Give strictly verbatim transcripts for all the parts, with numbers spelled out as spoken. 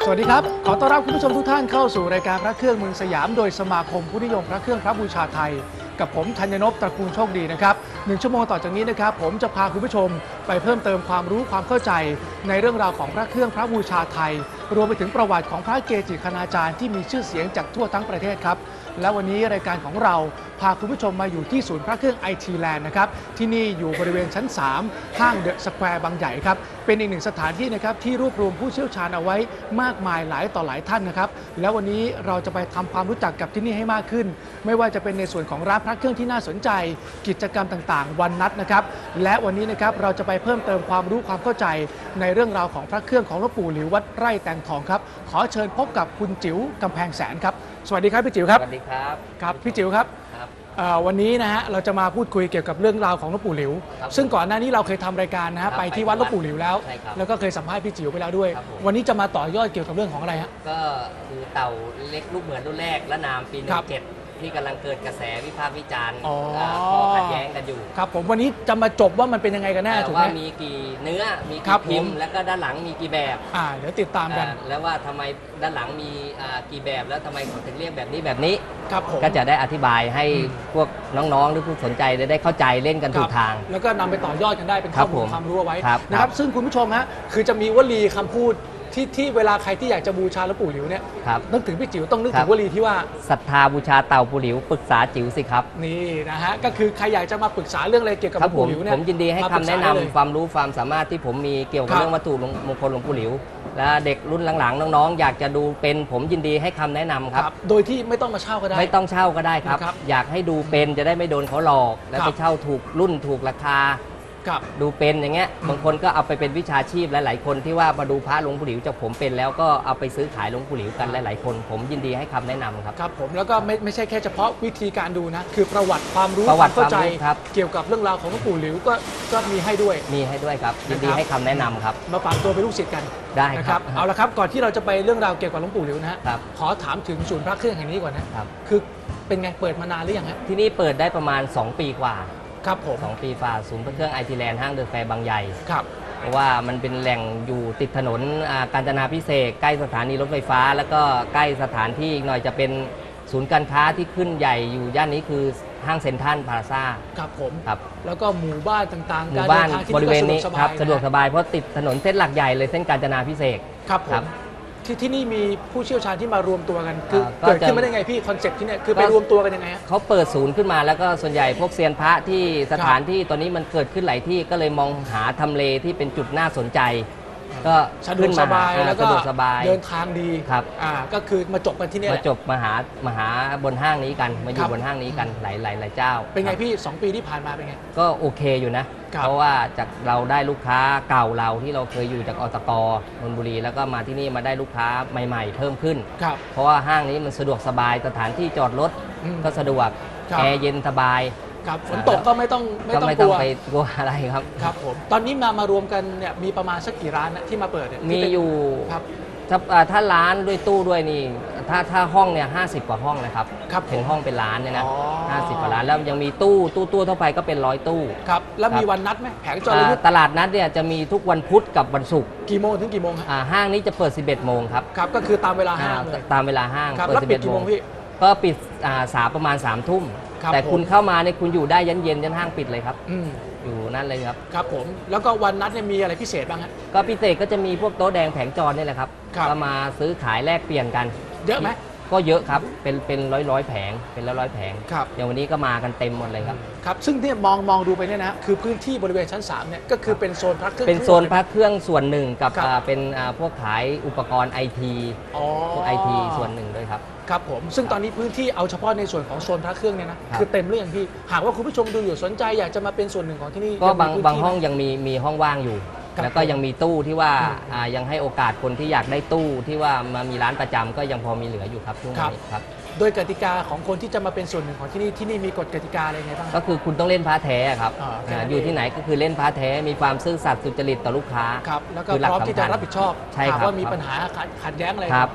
สวัสดีครับขอต้อนรับคุณผู้ชมทุกท่านเข้าสู่รายการพระเครื่องเมืองสยามโดยสมาคมผู้นิยมพระเครื่องพระบูชาไทยกับผมธัญนพตระกูลโชคดีนะครับหนึ่งชั่วโมงต่อจากนี้นะครับผมจะพาคุณผู้ชมไปเพิ่มเติมความรู้ความเข้าใจในเรื่องราวของพระเครื่องพระบูชาไทยรวมไปถึงประวัติของพระเกจิคณาจารย์ที่มีชื่อเสียงจากทั่วทั้งประเทศครับและวันนี้รายการของเราพาคุณผู้ชมมาอยู่ที่ศูนย์พระเครื่อง ไอ ที Land นะครับที่นี่อยู่บริเวณชั้นสามห้างเดอะสแควร์บางใหญ่ครับเป็นอีกหนึ่งสถานที่นะครับที่รวบรวมผู้เชี่ยวชาญเอาไว้มากมายหลายต่อหลายท่านนะครับแล้ววันนี้เราจะไปทำความรู้จักกับที่นี่ให้มากขึ้นไม่ว่าจะเป็นในส่วนของร้านพระเครื่องที่น่าสนใจกิจกรรมต่างๆวันนัดนะครับและวันนี้นะครับเราจะไปเพิ่มเติมความรู้ความเข้าใจในเรื่องราวของพระเครื่องของหลวงปู่หลิววัดไร่แตงทองครับขอเชิญพบกับคุณจิ๋วกำแพงแสนครับสวัสดีครับพี่จิ๋วครับสวัสดีครับครับพี่จิ๋วครับวันนี้นะฮะเราจะมาพูดคุยเกี่ยวกับเรื่องราวของหลวงปู่หลิวซึ่งก่อนหน้านี้เราเคยทำรายการนะฮะไปที่วัดหลวงปู่หลิวแล้วแล้วก็เคยสัมภาษณ์พี่จิ๋วไปแล้วด้วยวันนี้จะมาต่อยอดเกี่ยวกับเรื่องของอะไรฮะก็คือเต่าเล็กลูกเหมือนรุ่นแรกและนามปีหนึ่งเจ็ดที่กำลังเกิดกระแสวิพากษ์วิจารณ์ข้อขัดแย้งกันอยู่ครับผมวันนี้จะมาจบว่ามันเป็นยังไงกันแน่ถูกไหมว่ามีกี่เนื้อมีกี่พิมพ์แล้วก็ด้านหลังมีกี่แบบอ่าเดี๋ยวติดตามกันแล้วว่าทำไมด้านหลังมีกี่แบบแล้วทำไมเขาถึงเรียกแบบนี้แบบนี้ครับผมก็จะได้อธิบายให้พวกน้องๆหรือผู้สนใจได้เข้าใจเล่นกันถูกทางแล้วก็นำไปต่อยอดกันได้เป็นข้อมูลความรู้เอาไว้นะครับซึ่งคุณผู้ชมฮะคือจะมีวลีคำพูดที่ที่เวลาใครที่อยากจะบูชาหลวงปู่หลิวเนี่ยนึกถึงพี่จิ๋วต้องนึกถึงวลีที่ว่าศรัทธาบูชาเต่าปู่หลิวปรึกษาจิ๋วสิครับนี่นะฮะก็คือใครอยากจะมาปรึกษาเรื่องอะไรเกี่ยวกับหลวงปู่หลิวเนี่ยผมยินดีให้คำแนะนำความรู้ความสามารถที่ผมมีเกี่ยวกับเรื่องวัตถุมงคลหลวงปู่หลิวและเด็กรุ่นหลังๆน้องๆอยากจะดูเป็นผมยินดีให้คำแนะนำครับโดยที่ไม่ต้องมาเช่าก็ได้ไม่ต้องเช่าก็ได้ครับอยากให้ดูเป็นจะได้ไม่โดนเขาหลอกแล้วไปเช่าถูกรุ่นถูกราคาดูเป็นอย่างเงี้ยบางคนก็เอาไปเป็นวิชาชีพหลายๆคนที่ว่ามาดูพระหลวงปู่หลิวจากผมเป็นแล้วก็เอาไปซื้อขายหลวงปู่หลิวกันหลายๆคนผมยินดีให้คำแนะนำครับครับผมแล้วก็ไม่ไม่ใช่แค่เฉพาะวิธีการดูนะคือประวัติความรู้ความเข้าใจเกี่ยวกับเรื่องราวของหลวงปู่หลิวก็ก็มีให้ด้วยมีให้ด้วยครับยินดีให้คำแนะนำครับมาฝากตัวเป็นลูกศิษย์กันได้ครับเอาละครับก่อนที่เราจะไปเรื่องราวเกี่ยวกับหลวงปู่หลิวนะฮะขอถามถึงศูนย์พระเครื่องแห่งนี้ก่อนนะครับคือเป็นไงเปิดมานานหรือยังฮะที่นี่เปิดได้ประมาณสองปีกว่าครับผมสองปีฝ่าศูนย์พระเครื่อง ไอ ที Land ห้างเดอะแฟร์บางใหญ่ครับเพราะว่ามันเป็นแหล่งอยู่ติดถนนกาญจนาภิเษกใกล้สถานีรถไฟฟ้าแล้วก็ใกล้สถานที่อีกหน่อยจะเป็นศูนย์การค้าที่ขึ้นใหญ่อยู่ย่านนี้คือห้างเซ็นทรัลพลาซ่าครับผมครับแล้วก็หมู่บ้านต่างๆหมู่บ้านบริเวณนี้ครับสะดวกสบายเพราะติดถนนเส้นหลักใหญ่เลยเส้นกาญจนาภิเษกครับผมที่ที่นี่มีผู้เชี่ยวชาญที่มารวมตัวกันคือเกิดขึ้นมาได้ไงพี่คอนเซ็ปต์ที่นี่คือไปรวมตัวกันยังไงฮะเขาเปิดศูนย์ขึ้นมาแล้วก็ส่วนใหญ่พวกเซียนพระที่สถานที่ตอนนี้มันเกิดขึ้นหลายที่ก็เลยมองหาทำเลที่เป็นจุดน่าสนใจก็สะดวกสบายแล้วก็เดินทางดีครับอ่าก็คือมาจบกันที่นี่มาจบมาหามาหาบนห้างนี้กันมาอยู่บนห้างนี้กันหลายหลายหลายเจ้าเป็นไงพี่สองปีที่ผ่านมาเป็นไงก็โอเคอยู่นะเพราะว่าจากเราได้ลูกค้าเก่าเราที่เราเคยอยู่จากอตกนนทบุรีแล้วก็มาที่นี่มาได้ลูกค้าใหม่ๆเพิ่มขึ้นเพราะว่าห้างนี้มันสะดวกสบายสถานที่จอดรถก็สะดวกแอร์เย็นสบายครับฝนตกก็ไม่ต้องไม่ต้องกลัวไปกลัวอะไรครับครับผมตอนนี้มามารวมกันเนี่ยมีประมาณสักกี่ร้านนะที่มาเปิดเนี่ยมีอยู่ครับถ้าร้านด้วยตู้ด้วยนี่ถ้าถ้าห้องเนี่ยห้าสิบกว่าห้องนะครับครับถึงห้องเป็นร้านเนี่ยนะห้าสิบกว่าร้านแล้วยังมีตู้ตู้ตู้เท่าไปก็เป็นร้อยตู้ครับแล้วมีวันนัดไหมแผงจอรยุทธ์ตลาดนัดเนี่ยจะมีทุกวันพุธกับวันศุกร์กี่โมงถึงกี่โมงครับห้างนี้จะเปิดสิบเอ็ดโมงครับครับก็คือตามเวลาห้างตามเวลาห้างเปิดสิบเอ็ดโมงพี่ก็ปิดสาประมาณสามทุ่มแต่คุณเข้ามาเนี่ยคุณอยู่ได้ยันเย็นยันห้างปิดเลยครับอยู่นั่นเลยครับครับผมแล้วก็วันนัดเนี่ยมีอะไรพิเศษบ้างครับก็พิเศษก็จะมีพวกโต๊ะแดงแผงจรนี่แหละครับก็มาซื้อขายแลกเปลี่ยนกันเยอะไหมก็เยอะครับเป็นเป็นร้อยร้อยแผงเป็นร้อยร้อยแผงครับอย่างวันนี้ก็มากันเต็มหมดเลยครับครับซึ่งที่มองมองดูไปเนี่ยนะคือพื้นที่บริเวณชั้นสามเนี่ยก็คือเป็นโซนพระเครื่องเป็นโซนพระเครื่องส่วนหนึ่งกับเป็นพวกขายอุปกรณ์ไอทีพวกไอทีส่วนหนึ่งด้วยครับครับผมซึ่งตอนนี้พื้นที่เอาเฉพาะในส่วนของโซนพระเครื่องเนี่ยนะคือเต็มหรือยังพี่หากว่าคุณผู้ชมดูอยู่สนใจอยากจะมาเป็นส่วนหนึ่งของที่นี่ก็บางบางห้องยังมีมีห้องว่างอยู่แล้วก็ยังมีตู้ที่ว่ายังให้โอกาสคนที่อยากได้ตู้ที่ว่ามามีร้านประจำก็ยังพอมีเหลืออยู่ครับช่วงนี้ครับโดยกติกาของคนที่จะมาเป็นส่วนหนึ่งของที่นี่ที่นี่มีกฎกติกาอะไรไงบ้างก็คือคุณต้องเล่นพระแท้ครับอยู่ที่ไหนก็คือเล่นพระแท้มีความซื่อสัตย์สุจริตต่อลูกค้าครับแล้วก็พร้อมที่จะรับผิดชอบใช่ครับว่ามีปัญหาขัดแย้งอะไรครับ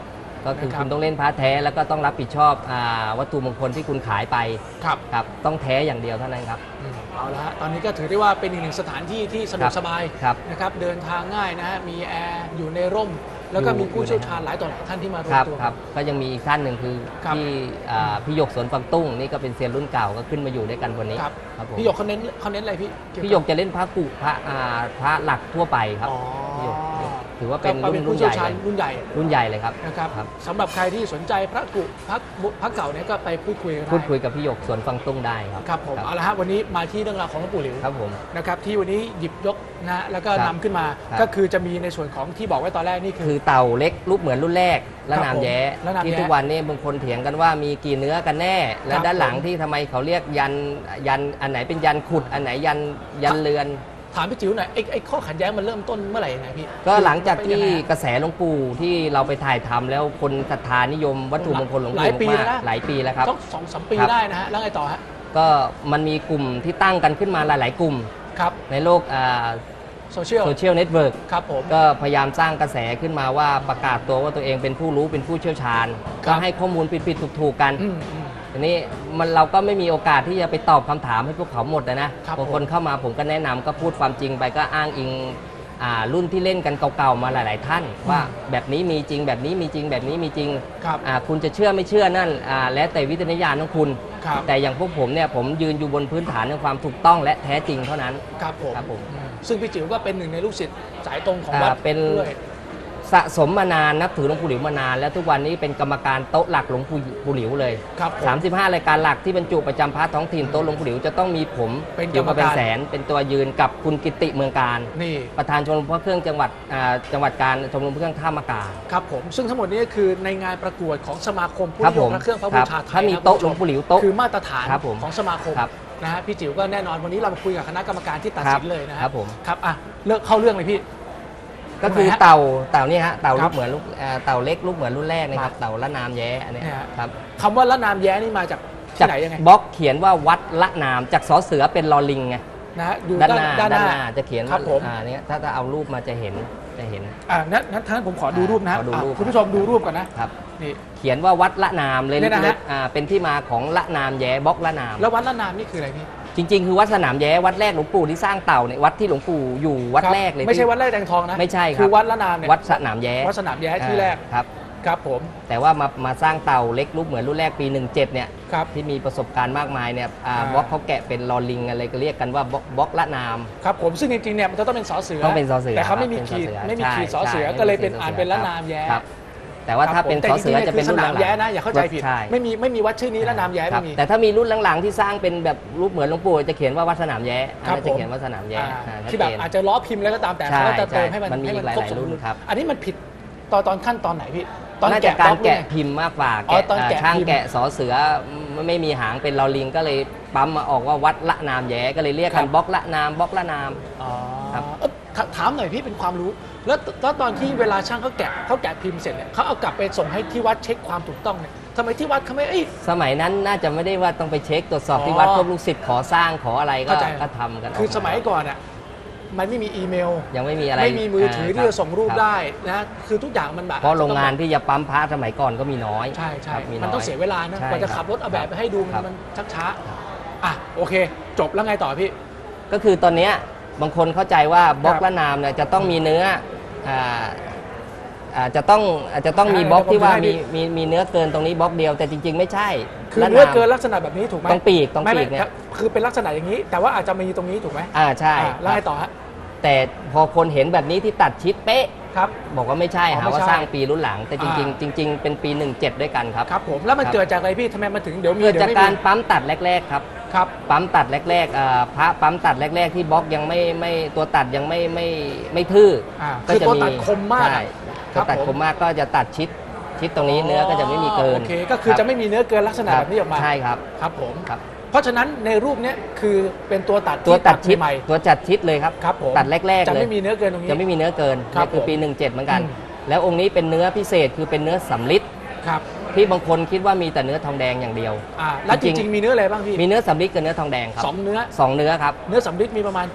ก็คือนะครับคุณต้องเล่นพระแท้แล้วก็ต้องรับผิดชอบอาวัตถุมงคลที่คุณขายไปครับครับต้องแท้อย่างเดียวเท่านั้นครับอืมเอาละฮะตอนนี้ก็ถือได้ว่าเป็นอีกหนึ่งสถานที่ที่สะดวครักบสบายครับนะครับเดินทางง่ายนะฮะมีแอร์อยู่ในร่ม แล้วก็อยู่มีผู้อยู่ในเชี่ยวชาญหลายต่อหลายท่านที่มารวคมรับตัวครับก็ยังมีอีกท่านหนึ่งคือครับพี่อ่าพี่หยกสวนฟังตุ้งนี่ก็เป็นเซียนรุ่นเก่าก็ขึ้นมาอยู่ด้วยกันวันนี้ครับครับผมพี่หยกเขาเน้นเขาเน้นอะไรพี่เวบพี่หยกจะเล่นพระกุพระอ่าพระหลักทั่วไปครับอ๋อพี่หยกพี่หยกถือว่าเป็นก็รุ่เป็นนรุ่ผู้นใหเชี่ยวญ่ชาญเลยรุ่นใหญ่รุ่นใหญ่เลยครับนะครับครับสำหรับใครที่สนใจพระกุพระบุพระเก่าเนี่ยก็ไปพูดคุยกันได้พูดคุยกับพี่หยกสวนฟังตุ้งได้ครับครับผมเอาละฮะวันนี้มาที่เรื่องราวของหลวงปู่หลิวครับผมนะครับที่วันนี้หยิบยกนะฮะแล้วก็ครับนำขึ้นมาครับก็คือจะมีในส่วนของที่บอกไว้ตอนแรกนี่คือคือเต่าเล็กรูปเหมือนรุ่นแรกและครับนามแย้ผมและนามแย้ที่ทุกวันนี้บางคนเถียงกันว่ามีกี่เนื้อกันแน่ และครับด้านหลังผมที่ทำไมเขาเรียกยันยันอันไหนเป็นยันขุดอันไหนยันยันเรือนถามพี่จิ๋วหน่อยไอ้ไอ้ข้อขัดแย้งมันเริ่มต้นเมื่อไหร่ยังไงพี่ก็หลังจากที่เป็นยังไงฮะกระแสหลวงปู่ที่เราไปถ่ายทำแล้วคนศรัทธานิยมวัตถุมงคลหลวงหลายปู่ปีมากแล้วนะหลายปีแล้วครับต้องสองสามปีครับได้นะฮะแล้วไงต่อฮะก็มันมีกลุ่มที่ตั้งกันขึ้นมาหลาย ๆ กลุ่มครับในโลกโซเชียลโซเชียลเน็ตเวิร์กครับผมก็พยายามสร้างกระแสขึ้นมาว่าประกาศตัวว่าตัวเองเป็นผู้รู้เป็นผู้เชี่ยวชาญครัก็บให้ข้อมูลผิดๆถูกๆกันอืมอืมทีนี้มันเราก็ไม่มีโอกาสที่จะไปตอบคำถามให้พวกเขาหมดนะนะครับ บางคนเข้ามาผมก็แนะนำก็พูดความจริงไปก็อ้างอิงอ่ารุ่นที่เล่นกันเก่าๆมาหลาย ๆ ท่าน ว่าแบบนี้มีจริงแบบนี้มีจริงแบบนี้มีจริงครับอ่าคุณจะเชื่อไม่เชื่อนั่นอ่าแล้วแต่วิจารณญาณของคุณครับแต่อย่างพวกผมเนี่ยผมยืนอยู่บนพื้นฐานของความถูกต้องและแท้จริงเท่านั้นครับผมครับผมอืมซึ่งพี่จิ๋วก็เป็นหนึ่งในลูกศิษย์สายตรงของวัดอ่าเป็นด้วยสะสมมานานนับถือหลวงปู่หลิวมานาน แล้วทุกวันนี้เป็นกรรมการโต๊ะหลักหลวงปู่หลิวเลยครับผมสามสิบห้ารายการหลักที่บรรจุประจำพระท้องถิ่นโต๊ะหลวงปู่หลิวจะต้องมีผมเป็นอยู่กับกรรมเป็นการแสนเป็นตัวยืนกับคุณกิติเมืองการนี่ประธานชมรมพระเครื่องจังหวัดอ่าจังหวัดการชมรมพระเครื่องท่ามะกาครับผมซึ่งทั้งหมดนี้ก็คือในงานประกวดของสมาคมผู้ครับนิยผม มพระเครื่องพระคบูรับชาไทยถ้ามีนะโต๊ะคุณหลผู้ชวงปู่หลิวโต๊ะคือมาตรฐานครับผมของสมาคมครับนะฮะพี่จิ๋วก็แน่นอนวันนี้เรามาคุยกับคณะกรรมการที่ตัดสินเลยนะฮะครับผมครับอ่ะเลิกเข้าเรื่องเลยพี่ก็คือทำไมฮะเต่าเต่านี่ฮะเต่าครัลูบกเหมือนลูกอ่าเต่าเล็กลูกเหมือนรุ่นแรกนะครับมาเต่าละนามแย้อันเนี้ยเนี่ยฮะครับคำว่าละนามแย้นี่มาจากที่จากไหนยังไงบล็อกเขียนว่าวัดละนามจากสอเสือเป็นลอลิงไงนะฮะอยู่ด้านด้านหน้าด้านหด้านน้าหน้าจะเขียนครับผมอ่าเนี้ยถ้าถ้าเอารูปมาจะเห็นจะเห็นอ่านั้นนั้นท่านผมขอดูรูปนะฮะขอดูอ่ะรูปคุณผู้ชมดูรูปก่อนนะครับ นี่เขียนว่าวัดละนามเลยเนี่ยนะฮะเลยอ่าเป็นที่มาของละนามแย้บล็อกละนามแล้ววัดละนามนี่คืออะไรพี่จริง ๆ คือวัดสนามแย้วัดแรกหลวงปู่ที่สร้างเต่าเนี่ยวัดที่หลวงปู่อยู่วัดครับแรกเลยไม่ใช่ที่วัดแรกแดงทองนะไม่ใช่ครับคือวัดละนามเนี่ยวัดสนามแย้วัดสนามแย้ที่แรกอ่าครับครับผมแต่ว่ามามาสร้างเต่าเล็กรูปเหมือนรุ่นแรกปีหนึ่งเจ็ดเนี่ยครับที่มีประสบการณ์มากมายเนี่ยอ่าอ่าบล็อกเขาแกะเป็นลอลิงอะไรก็เรียกกันว่าบล็อกบล็อกละนามครับผมซึ่งจริงๆเนี่ยมันจะต้องเป็นสอเสือต้องเป็นสอเสือแต่เขาไม่มีครับขีดเป็นสอเสือไม่มีขีดใช่สอเสือใช่ก็เลยเป็นไม่มีอ่านสอเสือเป็นละนามแย้ครับ แต่ว่าถ้าเป็นแต่สอเสือจริงๆจะเป็นคือรุ่สนหนาลัมงแย้นะอย่าเข้าใจผิดใช่ไม่มีไม่มีวัดชื่อนี้ละนามแย้ครัไม่บมีแต่ถ้ามีรุ่นหลังๆที่สร้างเป็นแบบรูปเหมือนหลวงปู่จะเขียนว่าวัดสนามแย้อันครับนั้นผมจะเขียนว่าสนามแย้อ่าอ่าชัดที่แบบเจนอาจจะล้อพิมพ์แล้วก็ตามแต่ใช่เขาก็จะเติมใช่ให้มันมันมีให้หลายๆครบสมรุ่นบูรณ์ครับอันนี้มันผิดตอนตอนขั้นตอนไหนพี่ตอนน่าจะแกะการบล็อแกะเนี่ยพิมพ์มากกว่าอ๋อแกะตอนแกะอ่าช่างพิมพ์แกะสอเสือไม่ไม่มีหางเป็นลอลิงก็เลยปั๊มมาออกว่าวัดละนามแย้ก็เลยเรียกครักับ นบล็อกละนามบล็อกละนามอ๋อครับเอ้ยถถามหน่อยพี่เป็นความรู้ แล้วแล้วตอนที่เวลาช่างเขาแกะเขาแกะพิมพ์เสร็จเนี่ยเขาเอากลับไปส่งให้ที่วัดเช็คความถูกต้องเนี่ยทำไมที่วัดเขาไม่เอ้ยสมัยนั้นน่าจะไม่ได้ว่าต้องไปเช็คตรวจสอบที่อ๋อวัดพวกลูกศิษย์ขอสร้างขออะไรก็เข้าใจก็ทำกันคือออกาสมัยก่อนอ่ะมันไม่มีอีเมลยังไม่มีอะไรไม่มีมือถือที่จะส่งรูปคบได้นะคือทุกอย่างมันแบบเพราะโรงงานที่จะปั๊มพระสมัยก่อนก็มีน้อยใช่ใช่ครับมันต้องเสียเวลานะใช่กว่าจะขับรถเอาแบบไปให้ดูมันครับมันชักช้าอ่ะโอเค จบแล้วไงต่อพี่ก็คือตอนเนี้ยบางคนเข้าใจว่าบล็อกครับละนามเนี่ยจะต้องมีเนื้ออ่าอ่าจะต้องอาจจะต้องมีอ่าบล็อกที่ว่าเดี๋มียวผมจะให้มีมีเนื้อเกินตรงนี้บล็อกเดียวแต่จริง ๆ ไม่ใช่คือละเนื้อามเกินลักษณะแบบนี้ถูกไหมต้องปีกต้องไม่ปีไม่กเนี่ยครับคือเป็นลักษณะอย่างนี้ แต่ว่าอาจจะมีตรงนี้ถูกไหมอ่าใช่อ่าแล้วไงต่อฮะแต่พอคนเห็นแบบนี้ที่ตัดชิดเป๊ะครับบอกว่าไม่ใช่อ๋อหาว่าไม่ใช่สร้างปีรุ่นหลัง แต่จริงอ่าๆจริง ๆ เป็นปีหนึ่งเจ็ดด้วยกันครับครับผมแล้วมันครับเกิดจากอะไรพี่ทำไมมันถึงเดี๋ยวมีเกิดเดี๋ยจากวไม่การมีปั๊มตัดแรกๆครับครับปั๊มตัดแรกๆอ่าพระปั๊มตัดแรก ๆ ที่บล็อกยังไม่ไม่ตัวตัดยังไม่ไม่ไม่ทื่ออ่าก็คือจะตัวมีตัดคมมากใช่ครัตัวบตัดผมคมมากก็จะตัดชิดชิดตรงนี้เนื้อก็จะไม่มีเกินโอเคก็คือรับจะไม่มีเนื้อเกินลักษณะคแบรับบนี้ออกมาใช่ครับครับผมครับเพราะฉะนั้นในรูปเนี้ยคือเป็นตัวตัดตัวที่ตัดชิดใหม่ตัวจัดชิดเลยครับครับผมตัดแรกๆจะเลยไม่มีเนื้อเกินตรงนี้จะไม่มีเนื้อเกินครับนี่คือผมปีหนึ่งเจ็ดเหมือนกันอืมแล้วองค์นี้เป็นเนื้อพิเศษคือเป็นเนื้อสำลิดครับที่บางคนคิดว่ามีแต่เนื้อทองแดงอย่างเดียวอ่าแล้วจจริงๆริงๆมีเนื้ออะไรบ้างพี่มีเนื้อสำลิดกับเนื้อทองแดงครับสองเนื้อสองเนื้อครับเนื้อสำลิดมีประมาณเท่าไหร่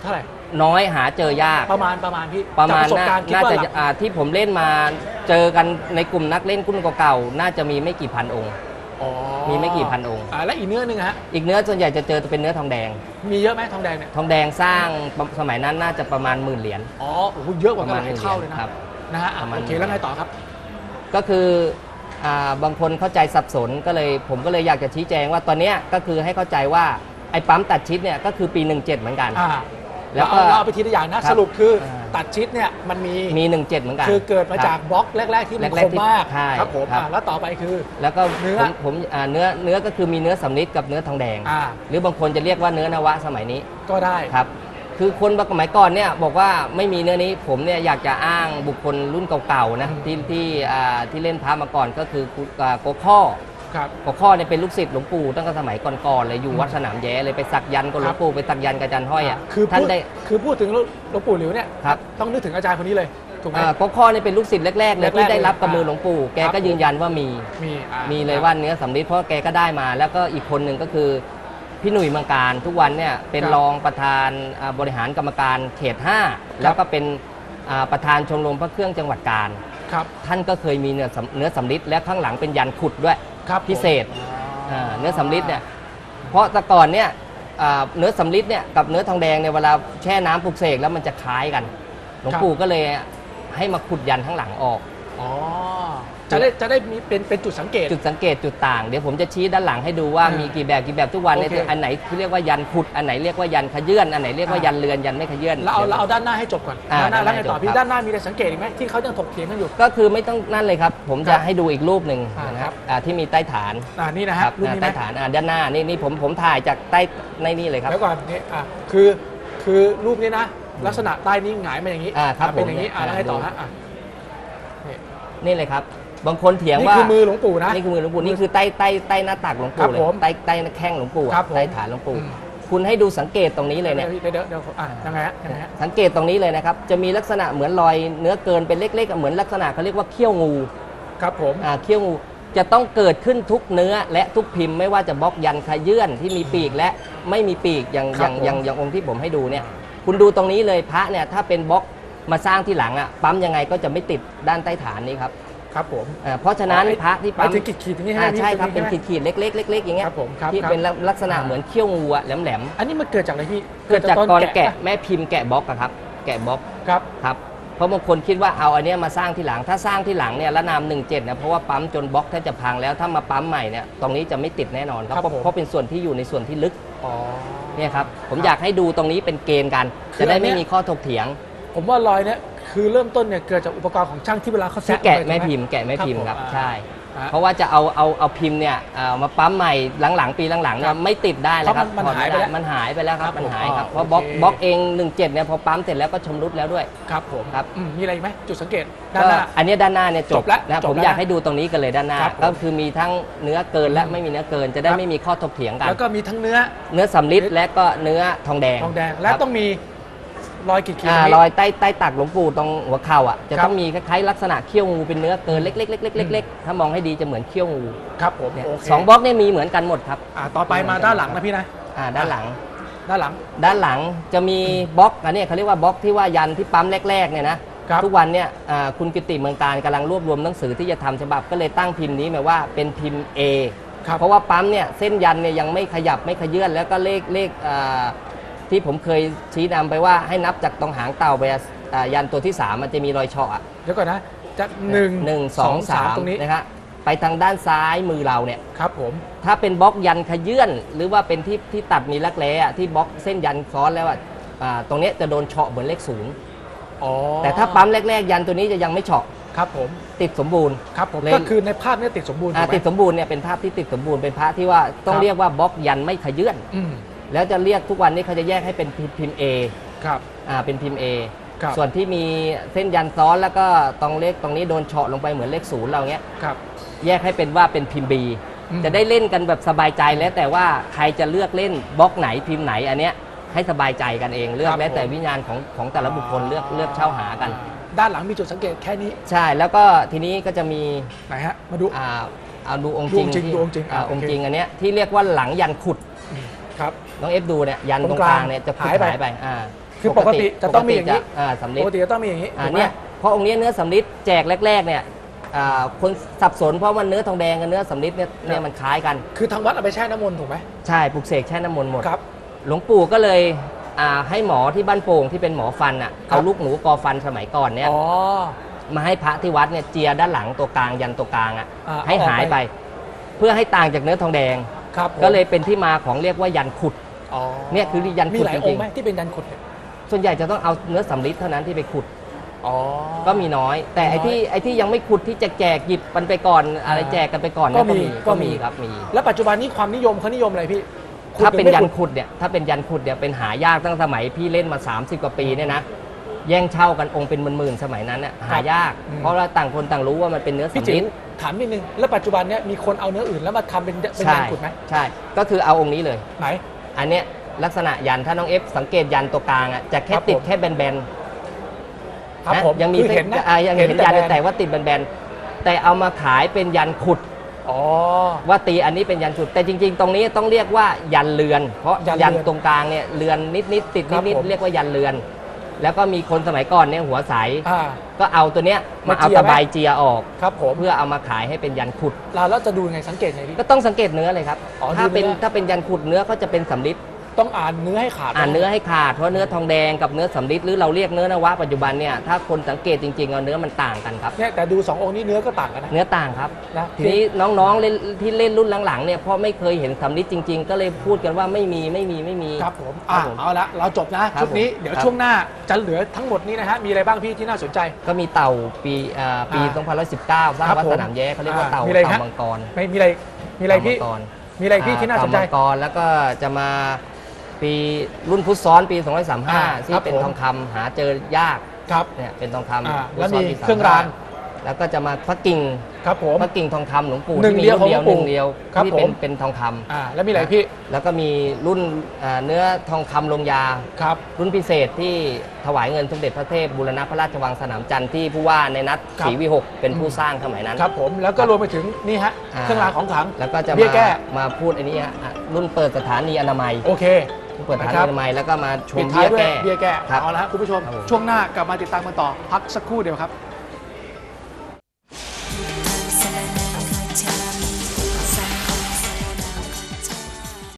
น้อยหาเจอยากประมาณประมาณพี่ประมาณจกประสบน่าการณ์คิดน่าว่าจะหลักอ่าที่ผมเล่นมาเจอกันในกลุ่มนักเล่นกุ้นเก่าๆน่าจะมีไม่กี่พันองค์อ๋อมีไม่กี่พันองค์อ่าและอีกเนื้อหนึ่งฮะอีกเนื้อส่วนใหญ่จะเจอเป็นเนื้อทองแดงมีเยอะไหมทองแดงเนี่ยทองแดงสร้างสมัยนั้นน่าจะประมาณหมื่นเหรียญอ๋อโอ้โหเยอะกว่ากันหลายเท่าเลยปนะระมาณนะฮะอ่ะประมาณโอเคแล้วไงต่อครับก็คืออ่าบางคนเข้าใจสับสนก็เลยผมก็เลยอยากจะชี้แจงว่าตอนเนี้ยก็คือให้เข้าใจว่าไอ้ปั๊มตัดชิดเนี่ยก็คือปีหนึ่งเจ็ดเหมือนกันอ่าแล้แล้ว วก็ก็เราเอาไปทีละอย่างนะครับสรุปคืออาตัตัดชิดเนี่ยมันมีมีหนึ่งเจ็ดเหมือนกันคือเกิดมาจากครับบล็อกแรก ๆ ที่มันแรคกมๆที่มากใช่ครับผมครับอ่าแล้วต่อไปคือแล้วก็เนื้อผมผมอ่าเนื้อเนื้อก็คือมีเนื้อสำลิดกับเนื้อทองแดงอ่าหรือบางคนจะเรียกว่าเนื้อนวะสมัยนี้ก็ได้ครับคือคนสมัยก่อนเนี่ยบอกว่าไม่มีเนื้อนี้ผมเนี่ยอยากจะอ้างบุคคลรุ่นเก่าๆนะที่ที่อ่าที่เล่นพระมาก่อนก็คืออ่าโกข้อครับโกข้อเนี่ยเป็นลูกศิษย์หลวงปู่ตั้งแต่สมัยก่อนๆเลยอยู่วัดสนามแย้เลยไปสักยันต์กับหลวงปู่ไปสักยันต์กับอาจารย์ห้อยอ่ะคือท่านพูดได้คือพูดถึงหลวงปู่หลิวเนี่ยครับต้องนึกถึงอาจารย์คนนี้เลยถูกไหมอ่าโกข้อเนี่ยเป็นลูกศิษย์แรกๆเลยแรกๆที่ได้รับเลยกับมือหลวงปู่แกครัก็บยืนยันว่ามีมีอ่ามีเลยว่าเนื้อสำลิดเพราะแกก็ได้มา แล้วก็อีกคนหนึ่งก็คือพี่หนุ่ยเมืองการทุกวันเนี่ยเป็นรองประธานอ่าบริหารกรรมการเขตห้าแล้วก็เป็นอ่าประธานชมรมพระเครื่องจังหวัดกาญครับท่านก็เคยมีเนื้อสำเนื้อสำลิดและข้างหลังเป็นยันขุดด้วยครับพิเศษผมอ่าเนื้อสำลิดเนี่ยเพราะแต่ก่อนเนี่ยอ่าเนื้อสำลิดเนี่ยกับเนื้อทองแดงเนี่ยเวลาแช่น้ำปลุกเสกแล้วมันจะคล้ายกันหลวงปู่ก็เลยให้มาขุดยันข้างหลังออกอ๋อจะได้จะได้มีเป็นเป็นจุดสังเกตจุดสังเกตจุดต่างเดี๋ยวผมจะชี้ด้านหลังให้ดูว่าอ่ามีมีกี่แบบกี่แบบทุกวันเนี่ยโอเคอันไหนที่เรียกว่ายันขุดอันไหนเรียกว่ายันขยื่นอันไหนเรียกว่าอ่ายันเรือนยันไม่ขยื่นเราเอาดี๋ยวเราเอาด้านหน้าให้จบก่อนอ่าด้านหน้าแล้วไงต่อด้านหน้าพี่จบครับด้านหน้ามีอะไรสังเกตอีกไหมที่เขายังถกเถียงกันอยู่ก็คือไม่ต้องนั่นเลยครับ ผมครัจะบให้ดูอีกรูปหนึ่งอ่านะคครัรับ บอ่าที่มีใต้ฐานอ่านี่นะคฮะรับรูปนี้ไหมใต้ฐานอ่าด้านหน้านี่นี่ผมผมถ่ายจากใต้ในนี่เลยครับแล้วก่อนนี่อ่ะคือคือรูปนี้นะ ลักษณะใต้นี้หงายมาอย่างนี้อ่าครับอ่ะเป็นอย่างนี้ผมอ่าแล้วไงต่อฮะอ่ะนี่นี่เลยครับบางคนเถียงนี่ว่าคือมือหลวงปู่นะนี่คือมือหลวงปู่นี่คือใต้ใต้ใต้หน้าตักหลวงครัปู่บเลยผมใต้ใต้แข้งหลวงปู่อะครับผมใต้ฐานหลวงปู่อืมคุณให้ดูสังเกตตรงนี้เลยเดี๋เนี่ยยวเดี๋ยวเดี๋ยวอ่ะยังไงฮะยังไงฮะสังเกตตรงนี้เลยนะครับ จะมีลักษณะเหมือนรอยเนื้อเกินเป็นเล็กๆ เหมือนลักษณะเขาเรียกว่าเขี้ยวงูครับผมอ่าเขี้ยวงูจะต้องเกิดขึ้นทุกเนื้อและทุกพิมพ์ไม่ว่าจะบล็อกยันขยื่นที่มีปีกและไม่มีปีกอย่างอย่างอย่างอย่างองค์ที่ผมให้ดูเนี่ย คุณดูตรงนี้เลยพระเนี่ยถ้าเป็นบล็อกมาสร้างที่หลังอ่ะปั๊มยังไงก็จะไม่ติดด้านใต้ฐานนี้ครับครับผมอ่าเพราะฉะนั้นพระที่ไปปั๊มถึงขีดขีดๆอย่างนี้อ่าฮะใช่ครับนี่เป็นใช่ไหมขีดๆเล็กๆเล็กๆอย่างเงี้ยครับผมครับที่ครับเป็นลักษณะเหมือนเขี้ยวงูอะแหลมอันนี้มันเกิดจากอะไรพี่ๆเกิดจากตอนกรแกะแกะแม่พิมพ์แกะบล็อกอะครับแกะบล็อกครับครับเพราะบางคนคิดว่าเอาอันเนี้ยมาสร้างที่หลังถ้าสร้างที่หลังเนี่ยละนามหนึ่งเจ็ดนะเพราะว่าปั๊มจนบล็อกแทบจะพังแล้วถ้ามาปั๊มใหม่เนี่ยตรงนี้จะไม่ติดแน่นอนครับครับเพราะผมเพราะเป็นส่วนที่อยู่ในส่วนที่ลึกอ๋อเนี่ยครับผมครับอยากให้ดูตรงนี้เป็นเกณฑ์กันคือจะได้อันเนี้ไม่ยมีข้อถกเถียงผมว่ารอยเนี้ยคือเริ่มต้นเนี่ยเกิดจากอุปกรณ์ของช่างที่เวลาเขาที่แซะแกะลงไปแม่ถูกไหพิมพ์แกะแม่พิมพ์ครับผมใช่อ่าเพราะว่าจะเอาเอาเอาพิมพ์เนี่ยเอามาปั๊มใหม่หลังๆปีหลังๆครัเนี่ยบไม่ติดได้แล้วครับเพราะมันถอดหายไปแล้วมันหายไปแล้วครับครับมันหายผมครับอ๋อเพราะบล็อกโอเคบล็อกเองหนึ่งเจ็ดเนี่ยพอปั๊มเสร็จแล้วก็ชำรุดแล้วด้วยครับผมครับอืมมีอะไรอีกไหมจุดสังเกตด้านก็หน้าอันเนี้ยด้านหน้าเนี่ยจจบบแล้วนะจบผมแล้วอยากนะให้ดูตรงนี้กันเลยด้านหน้าครับผมก็คือมีทั้งเนื้อเกินและอืมไม่มีเนื้อเกิน จะได้ครับไม่มีข้อถกเถียงกันแล้วก็มีทั้งเนื้อเนื้อสำลิดและก็เนื้อทองแดงทองแดงและครับต้องมีรอยขีดขีดอ่าตรงนี้รอยใต้ใต้ตักหลวงปู่ตรงหัวเข่าอ่ะจะครับต้องมีคล้ายๆลักษณะเขี้ยวงูเป็นเนื้อเกินเล็กๆๆๆๆๆถ้ามองให้ดีจะเหมือนเขี้ยวงูครับผมเนี่ยโอเคสองบล็อกเนี่ยมีเหมือนกันหมดครับอ่าต่อไปมาด้านหลังนะพี่นะอ่าด้านหลังด้านหลังด้านหลังจะมีบล็อกอันเนี้ยเขาเรียกว่าบล็อกที่ว่ายันที่ปั๊มแรกๆเนี่ยนะครับ ทุกวันเนี่ยอ่าคุณกิติเมืองการกำลังรวบรวมหนังสือที่จะทำฉบับก็เลยตั้งพิมพ์นี้มาว่าเป็นพิมพ์ A ครับเพราะว่าปั๊มเนี่ยเส้นยันเนี่ยยังไม่ขยับไม่ขยื่นแล้วก็เลขเลขอ่าที่ผมเคยชี้นำไปว่าให้นับจากตรงหางเต่าไปอ่ายันตัวที่สามมันจะมีรอยเฉาะอะเดี๋ยวก่อนนะจากหนึ่งหนึ่งสองสามตรงนี้นะครับไปทางด้านซ้ายมือเราเนี่ยครับผมถ้าเป็นบล็อกยันขยื่นหรือว่าเป็นที่ที่ตัดมีรักแร้อะที่บล็อกเส้นยันซ้อนแล้วอะอ่าตรงเนี้ยจะโดนเฉาะเหมือนเลขศูนย์อ๋อแต่ถ้าปั๊มแรกๆ ยันตัวนี้จะยังไม่เฉาะครับผมติดสมบูรณ์ครับผมเลยก็คือในภาพเนี้ติดสมบูรณ์อ่าถูกไหมติดสมบูรณ์เนี่ยเป็นภาพที่ติดสมบูรณ์เป็นพระที่ว่าต้อคงรับเรียกว่าบล็อกยันไม่ขยื่นอืมแล้วจะเรียกทุกวันนี้เขาจะแยกให้เป็นพิมพ์ A ครับอ่าเป็นพิมพ์ A ครับส่วนที่มีเส้นยันซ้อนแล้วก็ตรงเลขตรงนี้โดนเฉาะลงไปเหมือนเลขศูนย์เราเงี้ยครับแยกให้เป็นว่าเป็นพิมพ์ B อืมจะได้เล่นกันแบบสบายใจแล้วแต่ว่าใครจะเลือกเล่นบล็อกไหนพิมพ์ไหนอันเนี้ยให้สบายใจกันเองเลือกแล้วแต่วิญญาณของของแต่ละบุคคลเลือกเลือกเช่าหากันด้านหลังมีจุดสังเกตแค่นี้ใช่แล้วก็ทีนี้ก็จะมีไหนฮะมาดูอ่าเอาดูองค์ดูจองค์จริริงงดูองค์จริงอ่าอ่าองค์โอเคจริงอันเนี้ยที่เรียกว่าหลังยันขุดครับน้องเอฟดูเนี่ยยันตตรรง งกกลาลาง งเนี่ยจะขุดหายไปหายไปอ่าคือคือปกติจะต้องมีอย่างนี้อ่าสำริดปกติจะต้องมีอย่างนี้อ่าถูกไหมเนี่ยเพราะองค์นี้เนื้อสำริดแจกแรกๆเนี่ยอ่าคนสับสนเพราะมันเนื้อทองแดงกับเนื้อสำริดเนี่ยเนี่ยมันคล้ายกันคือทางวัดเอาไปแช่น้ำมนต์ถูกไหมใช่ปลุกเสกแช่น้ำมนต์หมดครับหลวงปู่ก็เลยอ่าให้หมอที่บ้านโป่งที่เป็นหมอฟันอ่ะครับเอาลูกหมูกอฟันสมัยก่อนเนี่ยอ๋อมาให้พระที่วัดเนี่ยเจียด้านหลังตัวกลางยันตัวกลางอ่ะอ่าให้เอาออกหายไปไป เพื่อให้ต่างจากเนื้อทองแดงครับผมก็เลยเป็นที่มาของเรียกว่ายันขุดอ๋อเนี่ยคือยันมีขุดหลายจองริค์งไหมที่เป็นยันขุดเนี่ยๆส่วนใหญ่จะต้องเอาเนื้อสำริดเท่านั้นที่ไปขุดอ๋อก็มีน้อย แต่ไอ้น้อยที่ไอ้ที่ยังไม่ขุดที่แจกแจกหยิบมันไปก่อนอะไรแจกกันไปก่อนก็เนี่ยมีก็ก็มีมีครับมีแล้วปัจจุบันนี้ความนิยมเขานิยมอะไรพี่ขุดถ้าเป็นหรือยัไม่นขุดขุดเนี่ยถ้าเป็นยันขุดเนี่ยเป็นหายากตั้งสมัยพี่เล่นมา สามสิบ กว่าปีเนี่ยนะแย่งเช่ากันองค์เป็นหมื่นๆสมัยนั้นน่ะหายากอืมเพราะว่าต่างคนต่างรู้ว่ามันเป็นเนื้อพี่สำจิ๋ริวดถามนิดนึงแล้วปัจจุบันเนี้ยมีคนเอาเนื้ออื่นแล้วมาทำเป็นเป็นใช่ยันขุดไหมใช่ก็คือเอาองค์นี้เลยไหนอันเนี้ยลักษณะยันถ้าน้องเอฟสังเกตยันตัวกลางอ่ะจะแค่ครับติดผมแค่แบนครับๆนะผมยังมีคือเห็นนะอ่ายังเห็นยันอยู่บแต่ว่าติดแบนๆแต่เอามาขายเป็นยันขุดอ๋อว่าตีอันนี้เป็นยันขุดแต่จริง ๆ ตรงนี้ต้องเรียกว่ายันเรือน เพราะยันเรือนยันตรงกลางเนี่ยเรือนนิดๆติดครับนิดผมๆเรียกว่ายันเรือน แล้วก็มีคนสมัยก่อนเนี่ยหัวใสอ่าก็เอาตัวเนี้ยมามาเอาเจียตะไหมไบเจียออกครับผมเพื่อเอามาขายให้เป็นยันขุดเราแล้วจะดูยังไงสังเกตไงพี่ก็ต้องสังเกตเนื้อเลยครับอ๋อถ้าดูเป็นเนื้อถ้าเป็นยันขุดเนื้อก็จะเป็นสำริดต้องอ่านเนื้อให้ขาดอ่านเนื้อให้ขาดเพราะเนื้อทองแดงกับเนื้อสำริดหรือเราเรียกเนื้อนวะปัจจุบันเนี่ยถ้าคนสังเกตจริงๆเอาเนื้อมันต่างกันครับเนี่ยแต่ดูสององค์นี้เนื้อก็ต่างกันนะเนื้อต่างครับนะทีนี้น้องๆเล่นที่เล่นรุ่นหลังๆเนี่ยเพราะไม่เคยเห็นสำริดจริง ๆ ก็เลยพูดกันว่าไม่มีไม่มีไม่มีครับผมครัอ่ะบผมเอาละเราจบนะครับ ชุดนี้ผมเดี๋ยวครับช่วงหน้าจะเหลือทั้งหมดนี้นะฮะมีอะไรบ้างพี่ที่น่าสนใจก็มีเต่าปีอ่าปีอ่าสองพันสิบเก้าสร้างครับวัดผมสนามแย้เขาเรียกว่าอ่าเต่ามีอะไรเต่าฮะมังกรไม่มีอะไรมีอะไรพี่เต่ามังกรมีอะไรพี่ที่น่าสนใจเต่มังกรแล้วก็จะมาปีรุ่นพุทธซ้อนปีสองพันสามสิบห้าอ่าที่ครับเป็นผมทองคำหาเจอยากครับเนี่ยเป็นทองคำอ่าพุทธแล้วซ้นมีปีเครื่องรางสมสิบห้แล้วก็จะมาพระกิ่งครับผมพระกิ่งทองคำหลวงปู่หนึ่งที่มีเดียวรุ่นเดียวของหลวงปู่หนึ่งเดียวครับที่เป็นผมเป็นทองคำอ่าแล้วมีอะไรพี่แล้วก็มีรุ่นอ่าเนื้อทองคำลงยาครับรุ่นพิเศษที่ถวายเงินสมเด็จพระเทพบูรณพระราชวังสนามจันทร์ที่ผู้ว่าในนัดครับศรีวิหกเป็นผู้สร้างสมัยนั้นครับผมแล้วก็รวมไปถึงนี่ฮะอ่าเครื่องรางของขลังแล้วก็จะเบี้มายแก้มาพูดอันนี้ฮะอ่ะรุ่นเปิดสถานีอนามัยโอเคเปิดสถานีนะครับอนามัยแล้วก็มาชปิมดท้ายเบี้ยด้วยแก้เบี้ยแก้ครับเอาละครับคุณผู้ชมครับผมช่วงหน้ากลับมาติดตามกันต่อพักสักครู่เดียวครับ